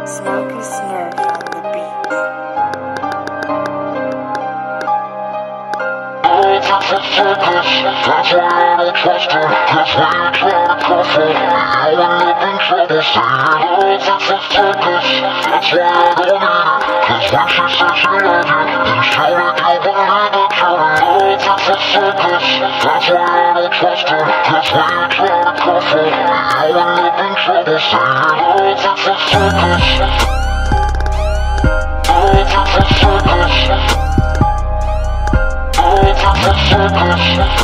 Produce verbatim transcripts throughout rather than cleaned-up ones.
Smokey Smurf on the beat. That's why I don't trust her. Cause when you try to cuff her, you end up in trouble. Say it all to the circus. That's why I don't need her. Cause when she says she loves you, then show it you believe it. Turn it all to the circus. That's why I don't trust her. Cause when you try to cuff her, you end up in trouble. Say it all to the circus. All to the circus. The circus.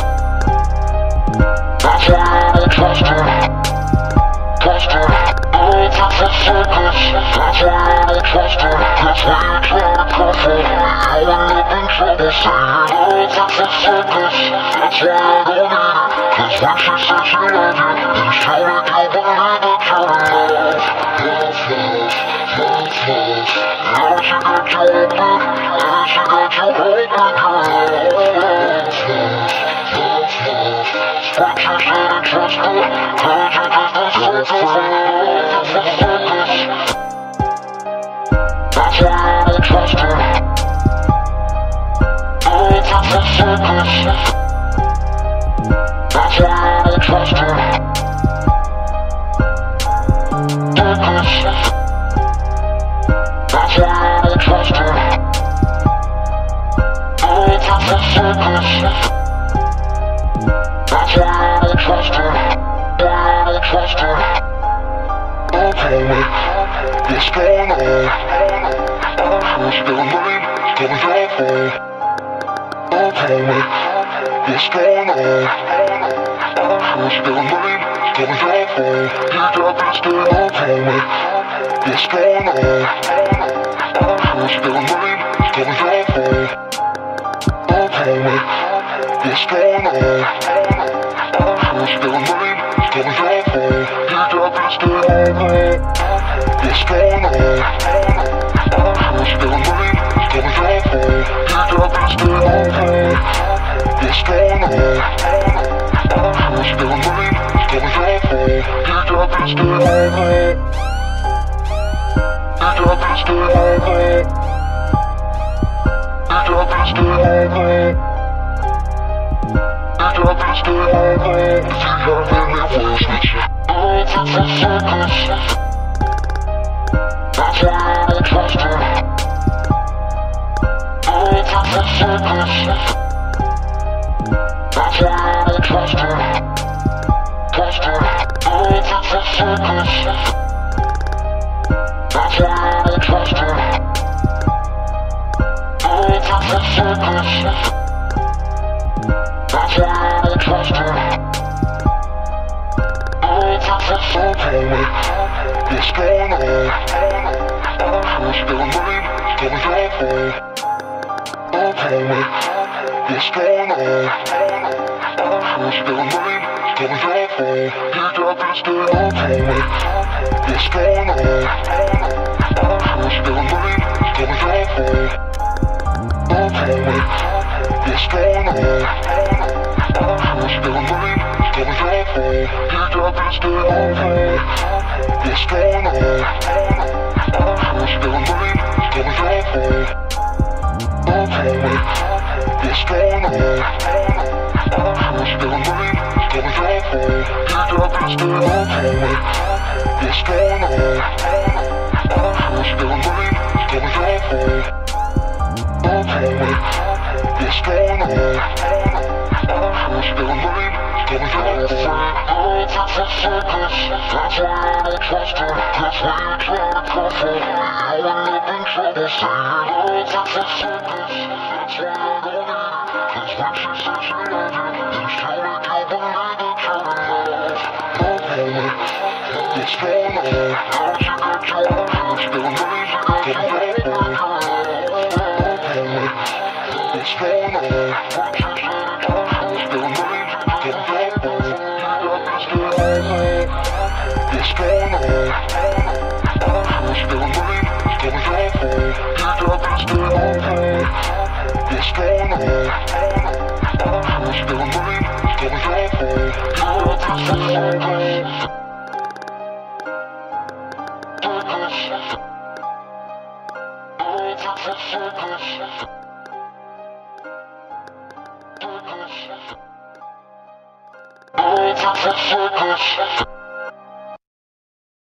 That's why I don't trust her. Trust her. All to the circus. That's why I don't trust her. Cause when you try to cuff her, you end up in trouble. Say it all to the circus. That's why I don't need her. Cause when she says she loves you, then show it you believe it. Turn it off. Love, love, love, love. Now she got you open. Now she got you open, girl. What you said and trust me, told you that the circus. That's why I don't trust her. All to the circus. That's why I don't trust her. Circus. That's why I don't trust her. All to the circus. That's why I don't trust her. Why I don't trust her. Oh, tell me, what's going on? What's your name? Tell me your phone. Oh, tell me, what's going on? What's your name? Tell me your phone. You got this thing. Oh, tell me, what's going on? What's your name? Tell me your phone. Oh, tell me, what's going on? What's your name? Tell me your phone. You got this thing on. What's going on? What's your name? Tell me your phone. You got this thing on. What's going on? What's your name? Tell me your phone. You got this thing on. You got this thing on. You got this thing on. You got this thing on. If you have any words with you. All to the circus. That's why I don't trust her. All to the circus. That's why I don't trust her. Trust her. All to the circus. That's why I don't trust her. All to the circus. That's why I don't trust her. All to the circus. Tell me, what's going on? What's your name? Tell me your phone. Oh, tell me, what's going on? What's your name? Tell me your phone. You got this thing. Oh, tell me, what's going on? What's your name? Tell me your phone. Oh, tell me, what's going on? What's your name? Tell me your phone. You got this thing on. What's going on? What's your name? Tell me your phone. Oh, tell me, what's going on? What's your name? Tell me your phone. You got this thing on. Tell me, what's going on? What's your name? Tell me your phone. Oh, tell me, what's going on? What's your name? Tell me your phone. All to the circus. That's why I don't trust her. Cause when you try to cuff her, you end up in trouble. Say it all to the circus. That's why I don't need her. Cause when she says she loves you, then show it you believe it. Turn it off. Oh, tell me, what's going on? Now she got you open. What's your name? Tell me your phone. Oh, tell me, what's going on? What you said and trust me. What's your name? Tell me your phone. You got this thing on. What's going on? What's your name? Tell me your phone. You got this thing on. What's going on? What's your name? Tell me your phone. You got this thing on. Circus. Circus.